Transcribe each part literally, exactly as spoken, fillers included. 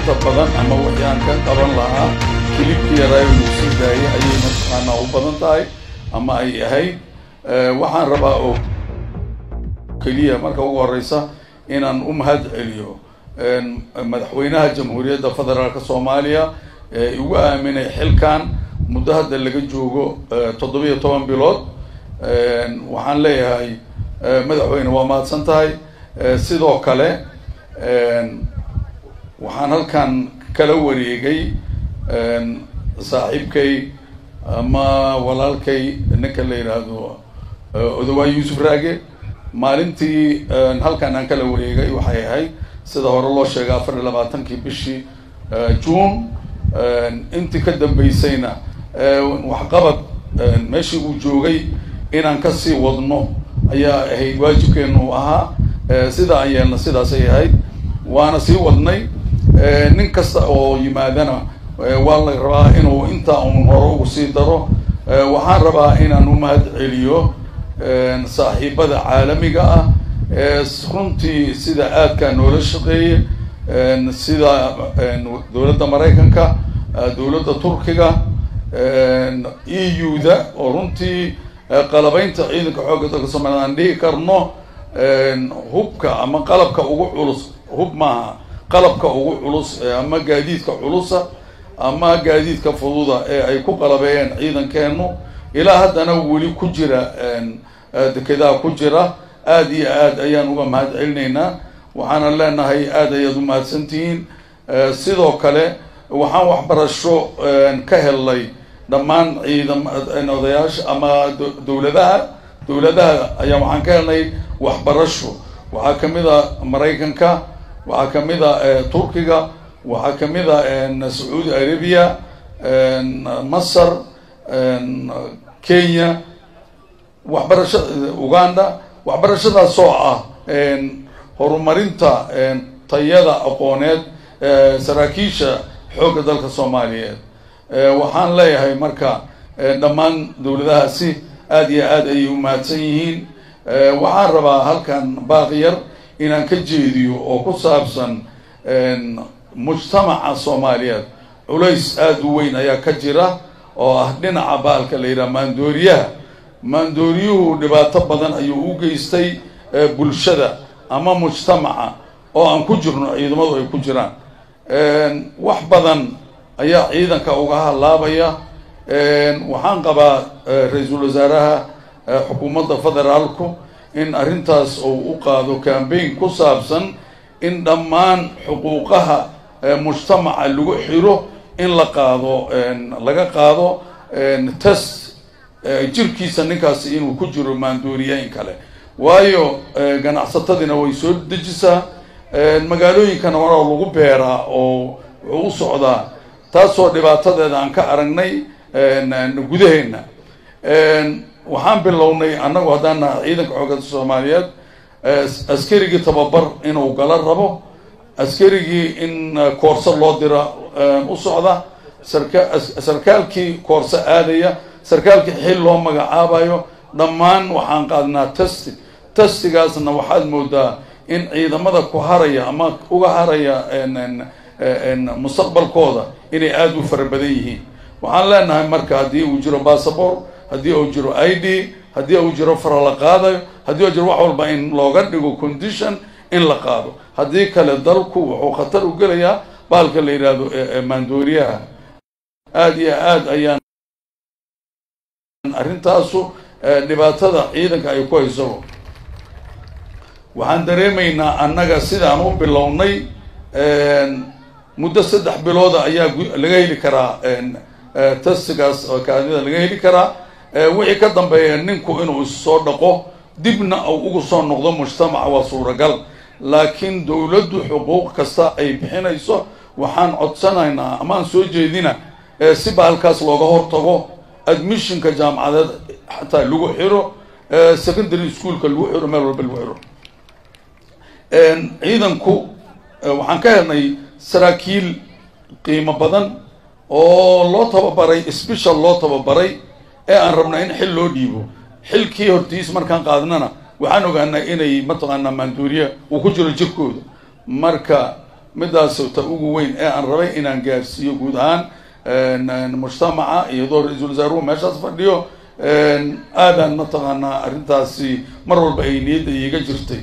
inta badan ama wixii aan ka qaban lahaa kilibkii yaraayo lagu sii daayay ayay mataqaanaa u badan tahay ama ay ahayd waxaan rabaa oo keliya marka ugu horeysa inaan u mahad celiyo madaxweynaha jamhuuriyadda federaalka Soomaaliya ee ugu aaminay xilkan muddo hadda laga joogo toddoba iyo toban bilood waxaan leeyahay madaxweyne waa mahadsan tahay sidoo kale waxaan halkan kala wareegay saaxiibkay ama walaalkay ninka la yiraahdo Odawa Yuusuf Raage maalintii halkan aan kala wareegay waxay ahayd sida hore loo sheegay afar iyo labaatankii bishii June intii ka dambeysayna wax qabad meeshii uu joogay inaan ka sii wadno ayaa ahayd waajibkeenu ahaa sida aan yeelna sidaas ay ahayd waana sii wadnay nin kasta oo yimaadana waa la rabaa inuu inta uun hore ugu sii daro waxaan rabaa inaan u mahad celiyo saaxiibada caalamiga ah runtii sida aadka noola shaqeeyay sida dowladda Mareykanka dowladda Turkiga E U-da oo runtii qalabaynta ciidanka xoogga dalka Soomaaliya aan dhihi karno hubka ama qalabka ugu culus hub maaha qalabka ugu culus ama gaadiidka culusa ama gaadiidka fududa ee ay ku qalabeeyeen ciidankeenu ilaa haddana weli ku jira dekedaha ku jira aad iyo aad ayaan uga mahad celinaynaa waxaan leenahay aad ayaad u mahadsantihiin sidoo kale waxaan waxbarasho ka helay dhammaan ciidamada odayaasha ama dowladaha dowladaha ayaa waxaan ka helnay waxbarasho waxaa kamid ah Mareykanka waxaa kamid ah Turkiga waxaa kamid ah Saudi Arabia Masar Kenya waxbarashada Uganda waxbarashadaas oo ah horumarinta tayada aqooneed saraakiisha xoogga dalka Soomaaliyeed waxaan leeyahay marka dhammaan dowladahaasi aad iyo aad ay u mahadsan yihiin waxaan rabaa halkan baaqiyar inaan ka jeediyo oo ku saabsan mujtamaca Soomaaliyeed culays aad u weyn ayaa ka jira oo ah dhinaca baalka la yiraahdo maandooriyaha maandooriyuhu dhibaato badan ayuu u geystay bulshada ama mujtamaca oo aan ku jirno ciidamadu ay ku jiraan wax badan ayaa ciidanka uga halaabaya waxaan qabaa ra'iisul wasaaraha xukuumadda federaalku in arrintaas uu u qaado campaign ku saabsan in dhammaan xuquuqaha mujtamaca lagu xiro in la qaado laga qaado test jirkiisa ninkaasi inuu ku jiro maandooriyayn kale waayo ganacsatadina way soo dejisaa magaalooyinkana waa lagu beeraa oo wuxuu u socdaa taasoo dhibaatadeeda aan ka aragnay gudaheena waxaan bilownay annagu haddaan ciidanka xoogga Soomaaliyeed askarigii tababar inuu gala rabo askarigii in koorso loo dira u socda sarkaalkii koorso aadaya sarkaalkii xil loo magacaabayo dhammaan waxaan qaadnaa test testigaasna waxaad moodaa in ciidamada ku haraya ama uga haraya mustaqbalkooda inay aad u fara badan yihiin waxaan leenahay marka haddii uu jiro passport haddii uu jiro I D haddii uu jiro fara la qaadayo haddii uu jiro wax walba in looga dhigo condition in la qaado haddii kale dalku wuxuu khatar u gelayaa baalka la yiraahdo maandooriyaha aad iyo aad ayaan arrintaasu dhibaatada ciidanka ay ku hayso waxaan dareemaynaa annaga sidaan u bilownay muddo saddex bilood ayaa laga heli karaa testigaas oo kaadida laga heli karaa wixii ka dambeeya ninku inuu soo dhaqo dibna uu ugu soo noqdo mujtamaca waa suuragal laakiin dowladdu xuquuq kasta ay bixinayso waxaan codsanaynaa ama aan soo jeedina si baalkaas looga hortago admissionka jaamacadeed xataa lagu xiro secondary schoolka lagu xiro meel walba lagu xiro ciidanku waxaan ka helnay saraakiil qiimo badan oo loo tababaray special loo tababaray ee aan rabnaa in xil loo dhiibo xilkii hortiis markaan qaadnana waxaan ogaanaa inay mataqaanaa maandooriya uu ku jiro jirkooda marka midaas ta ugu weyn ee aan rabay inaan gaarsiiyo guud ahaan mujtamaca iyadoo ra-iisul wasaaruhu meeshaas fadhiyo aadaan mataqaanaa arrintaasi mar walba ay niyadda iiga jirtay.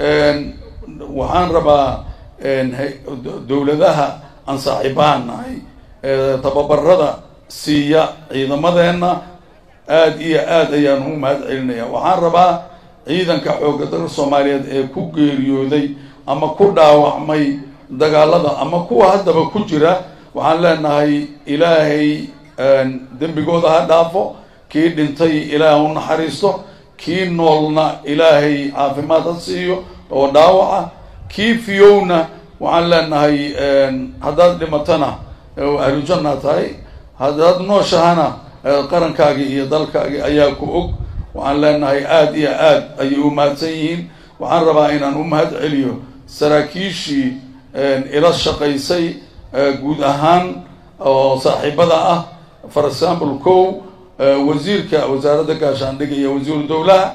waxaan rabaa dowladaha aan saaxiibahan nahay tababarada siiya ciidamadeenna aad iyo aad ayaan ugu mahad celinaya. waxaan rabaa ciidanka xoogga dalka Soomaaliyeed ee ku geeriyooday ama ku dhaawacmay dagaalada ama kuwa haddaba ku jira, waxaan leenahay ilaahay dembigooda ha dhaafo, kii dhintay ilaahay u naxariisto, kii noolna ilaahay caafimaad ha siiyo oo dhaawaca, kii fiyowna waxaan leenahay haddaad dhimatana ahlu janna tahay, haddaad nooshahana qarankaagii iyo dalkaagii ayaa ku og. waxaan leenahay aad iyo aad ayay u mahadsan yihiin. waxaan rabaa inaan u mahad celiyo saraakiishii ila shaqaysay guud ahaan oo saaxiibada ah. for example kow wasiirka wasaaradda gaashaandhigga iyo wasiiru dowlaha,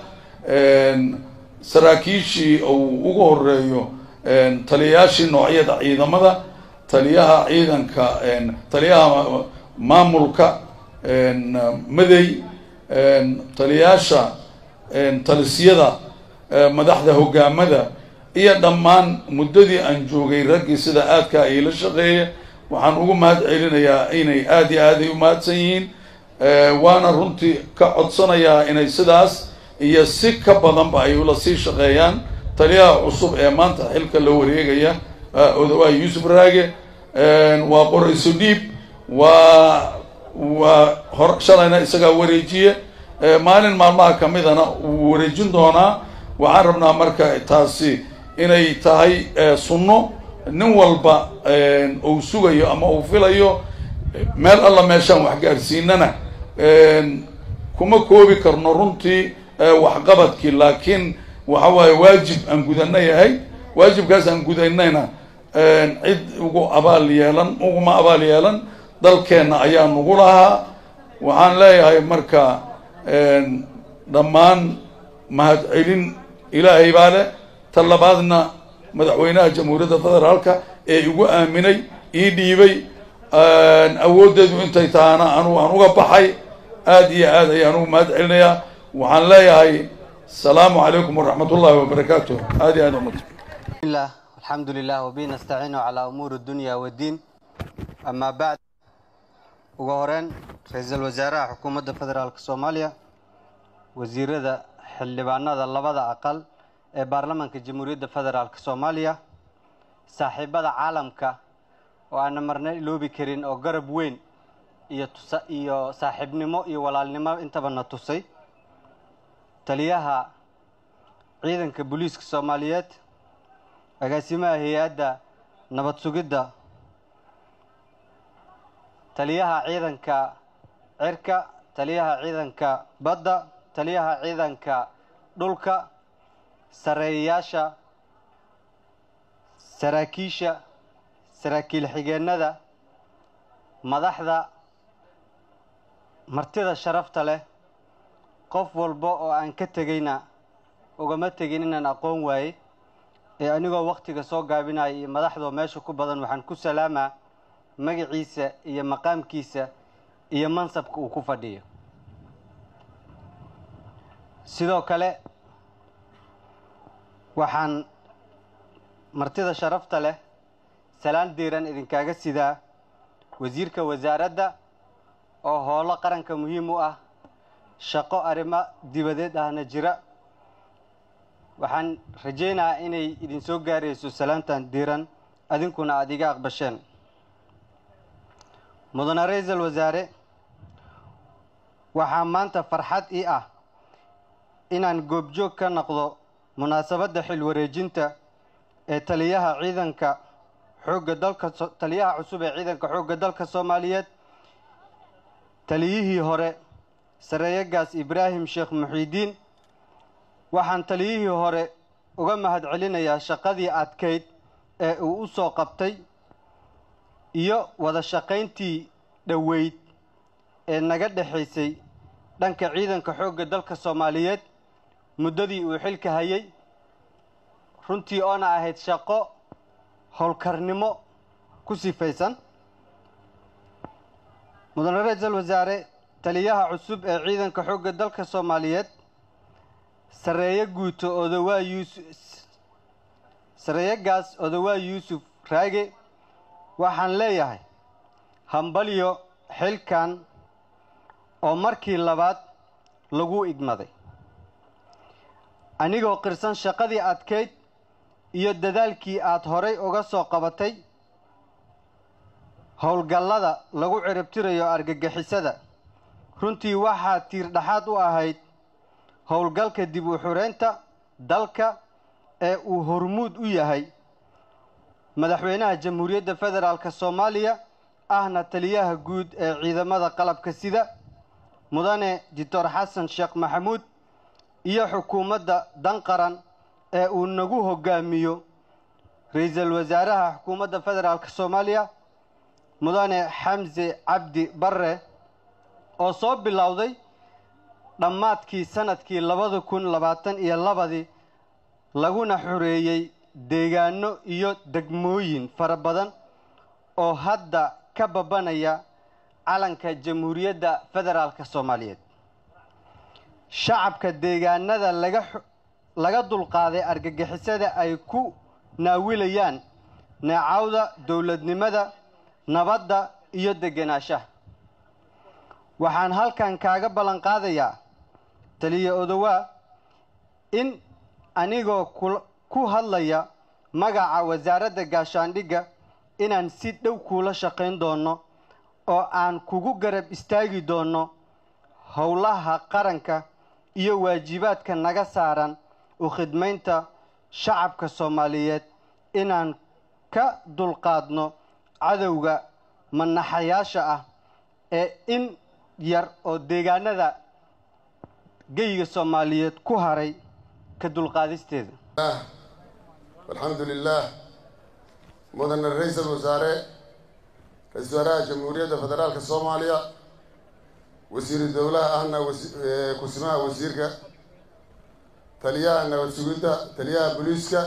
saraakiishii uu ugu horeeyo taliyayaashii noocyada ciidamada, taliyaha ciidanka, taliyaha maamulka maday, taliyayaasha talisyada, madaxda hogaamada, iyo dhammaan muddadii aan joogay raggii sida aadka ay la shaqeeya. waxaan ugu mahad celinayaa inay aad iyo aad ay u mahadsan yihiin. waana runtii ka codsanayaa inay sidaas iyo si ka badanba ay ula sii shaqeeyaan taliyaha cusub ee maanta xilka la wareegaya odawaa yuusuf raage. waa qorayso dhiib, waa waa hor shalayna isagaa wareejiye, maalin maalmaha kamidana wuu wareejin doonaa. waxaan rabnaa marka taasi inay tahay sunno nin walba uu sugayo ama uu filayo. meel alla meeshaan wax gaarsiinana kuma koobi karno runtii waxqabadkii, laakiin waxa waaye waajib aan gudana yahay. waajibkaas aan gudanayna cid ugu abaal yeelan uguma abaal yeelan dalkeenna ayaa nugu lahaa. waxaan leeyahay marka dhammaan mahad celin ilaahay baa leh. ta labaadna madaxweynaha jamhuuriyadda federaalka ee igu aaminay ii dhiibay awooddeedu intay tahana anu aan uga baxay. aad iyo aad ayaan ugu mahad celinayaa. waxaan leeyahay asalaamu calaykum waraxmat ullahi wabarakaatuh. aad iyo aad umad bismillah alxamdulilah wabi nastaciinu calaa umuuri dunya waddiin. amaa bacd, ugu horeyn ra-iisul wasaaraha xukuumadda federaalka soomaaliya, wasiirada xildhibaanada labada aqal ee baarlamaanka jamhuuriyadda federaalka soomaaliya, saaxiibada caalamka oo aan marna iloobi karin oo garab weyn iyo tusa iyo saaxiibnimo iyo walaalnimo intaba na tusay, taliyaha ciidanka booliiska Soomaaliyeed, agaasimaha hay'adda nabad sugidda, taliyaha ciidanka cirka, taliyaha ciidanka badda, taliyaha ciidanka dhulka, sareeyaasha, saraakiisha, saraakiil xigeenada, madaxda, martida sharafta leh, qof walba oo aan ka tegayna ugama tegin inaan aqoon waaye ee anigoo waqtiga soo gaabinaya iyo madaxdoo meesha ku badan waxaan ku salaamaa magaciisa iyo maqaamkiisa iyo mansabka uu ku fadhiyo. sidoo kale waxaan martida sharafta leh salaan diiran idinkaaga sidaa wasiirka wasaaradda oo howlo qaranka muhiim u ah, shaqo arrimo dibadeed ahna jira. waxaan rajaynayaa inay idin soo gaarayso salaantan diiran adinkuna aad iga aqbasheen. mudane ra-iisul wasaare, waxaa maanta farxad ii ah inaan goobjoog ka noqdo munaasabadda xil wareejinta ee taliyaha ciidanka xoogga dalka taliyaha cusub ee ciidanka xoogga dalka Soomaaliyeed, taliyihii hore sareeyagaas Ibraahim Sheekh Muxiidiin. waxaan taliyihii hore uga mahad celinayaa shaqadii adkeyd ee uu u soo qabtay iyo wada shaqayntii dhaweyd ee naga dhaxaysay dhanka ciidanka xoogga dalka Soomaaliyeed muddadii uu xilka hayay, runtii oona ahayd shaqo howlkarnimo ku sifaysan mudane ra'iisul wasaare taliyaha cusub ee ciidanka xoogga dalka Soomaaliyeed sareeyo guuto Odawaa Yuusuf sareeyagaas Odawaa Yuusuf Raage waxaan leeyahay hambalyo xilkan oo markii labaad lagu igmaday anigoo qirsan shaqadii adkeyd iyo dadaalkii aad horay uga soo qabatay howlgallada lagu ciribtirayo argagixisada runtii waxaa tiir dhaxaad u ahayd howlgalka dib u xureynta dalka ee uu hormuud u yahay madaxweynaha jamhuuriyadda federaalka Soomaaliya ahna taliyaha guud ee ciidamada qalabka sida mudane Dictor Xasan Sheekh Maxamuud iyo xukuumadda dan qaran ee uu nagu hogaamiyo ra'iisul wasaaraha xukuumadda federaalka Soomaaliya mudane Xamse Cabdi Barre oo soo bilowday dhammaadkii sanadkii labada kun labaatan iyo labadii laguna xureeyay deegaano iyo degmooyin fara badan oo hadda ka babanaya calanka jamhuuriyadda federaalka Soomaaliyeed shacabka deegaanada laga laga dulqaaday argagixisada ay ku naawilayaan naacawda dawladnimada nabadda iyo degenaanshaha waxaan halkan kaaga balan qaadayaa taliye Odawaa in anigoo ku hadlaya magaca wasaaradda gaashaandhigga inaan si dhow kula shaqayn doono oo aan kugu garab istaagi doono howlaha qaranka iyo waajibaadka naga saaran u khidmaynta shacabka Soomaaliyeed inaan ka dulqaadno cadawga manaxayaasha ah ee in yar oo deegaanada geyga Soomaaliyeed ku haray ka dulqaadisteeda alxamdulillah mudane ra'iisul wasaare ra'iisul wasaaraha jamhuuriyadda federaalka Soomaaliya wasiir dawlaha ahna kusimaha wasiirka taliyaha nabad sugidda taliyaha booliiska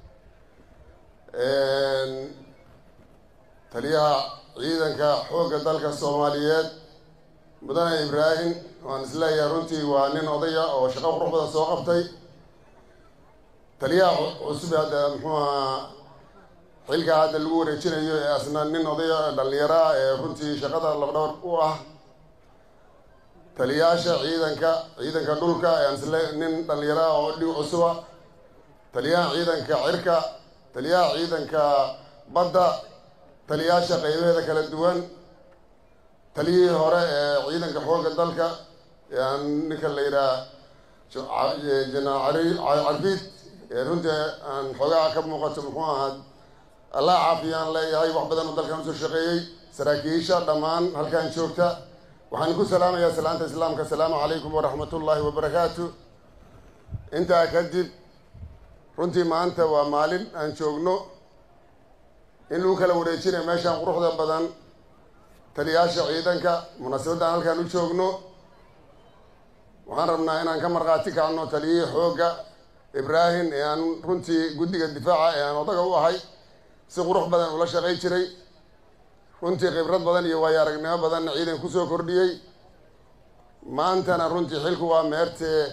taliyaha ciidanka xoogga dalka Soomaaliyeed mudane Ibraahim waan isleeyahay runtii waa nin odaya oo shaqo qurux badan soo qabtay taliyaha cusub hadda muxuu ahaa xilka hadda lagu wareejinayo ee asna nin odaya dhalinyaro ah ee runtii shaqada labdhawr u ah taliyaasha ciidanka ciidanka dhulka ee isle nin dhalinyaro ah oo dhig cusuba taliyaha ciidanka cirka taliyaha ciidanka badda taliyaasha qaybaheeda kala duwan taliyihii hore ee ciidanka xoogga dalka ee ninka la yidhaha jenaraal carfiid ee runtii aan xoogaha ka muuqato muxuu ahaa allah caafiyaan leeyahay wax badan oo dalkan usoo shaqeeyey saraakiisha dhammaan halkan joogta waxaan ku salaamayaa salaanta islaamka assalaamu calaykum waraxmatullaahi wabarakaatu intaa kadib runtii maanta waa maalin aan joogno in lagu kala wareejinayo meeshaan quruxda badan taliyaasha ciidanka munaasabadaan halkaan u joogno waxaan rabnaa inaan ka markhaati kacno taliyihii xoogga Ibraahim ee aan runtii guddiga difaaca ee aan odaga u ahay si qurux badan ula shaqay jiray runtii khibrad badan iyo waayo aragnimo badanna ciidan kusoo kordhiyey maantana runtii xilku waa meertee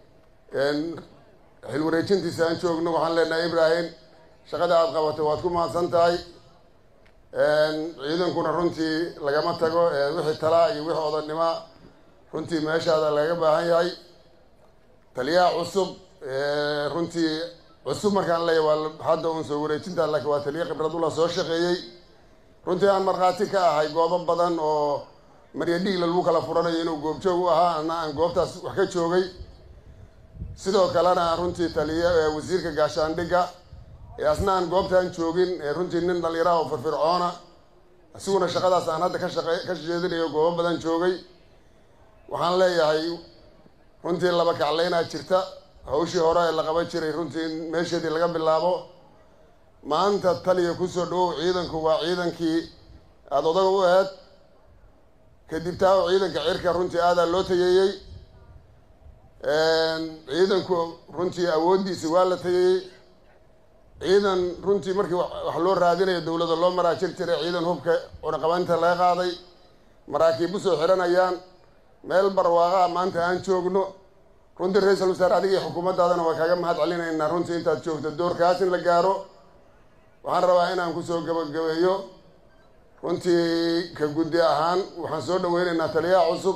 xil wareejintiisa aan joogno waxaan leenahay Ibraahim shaqada aad qabato waad ku mahadsan tahay ciidankuna runtii lagama tago wixii talaa iyo wixii odanimo runtii meeshaada laga baahan yahay taliyaha cusub runtii cusub markaan leeyahay waa hadda uun soo wareejinta laakiin waa taliya khibrad ula soo shaqeeyey runtii aan markhaati ka ahay goobo badan oo marya dhiigla lagu kala furanayo inuu goobjoog u ahaa ana aan goobtaas wax ka joogay sidoo kalena runtii taliya wasiirka gaashaandhigga ee asna aan goobtaan joogin ee runtii nin dhalinyaro oo firfircoona isiguna shaqadaas aan hadda ka shaqe ka jeedinayo goobo badan joogay waxaan leeyahay runtii laba kacleynaa jirta hawshii hore ee la qaban jiray runtii meesheedii laga bilaabo maanta taliya kusoo dhawow ciidanku waa ciidankii aada odaga u aheed kadib taa ciidanka cirka runtii aadaa loo tayeeyey ciidanku runtii awooddiisi waa la tayeeyey ciidan runtii markii wax loo raadinayo dowladda loo maraa jir jiray ciidan hubka cunaqabaynta laga qaaday maraakiib u soo xiranayaan meel barwaaqa maanta aan joogno runtii ra-iisul wasaare adiga iyo xukuumaddaadana waa kaaga mahad celinaynaa runtii intaad joogto doorkaas in la gaaro waxaan rabaa inaan kusoo gabagabeeyo runtii ka guddi ahaan waxaan soo dhaweynaynaa taliyaha cusub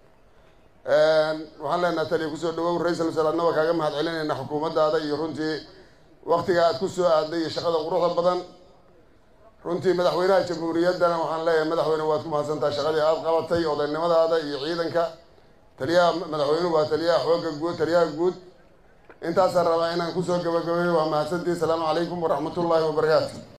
waxaan leenaha taliya kusoo dhawow ra-iisul wasaare adna waa kaaga mahad celinaynaa xukuumaddaada iyo runtii waqtiga aad ku soo aaday iyo shaqada quruxda badan runtii madaxweynaha jamhuuriyaddana waxaan leeyahay madaxweyne waad ku mahadsantaha shaqadii aada qabatay odaynimadaada iyo ciidanka taliyaha madaxweynuhu waa taliyaha xoogga guud taliyaha guud intaasaan rabaa inaan kusoo gabagabeeyo waa mahadsantii asalaamu calaykum waraxmatullaahi wabarakaatu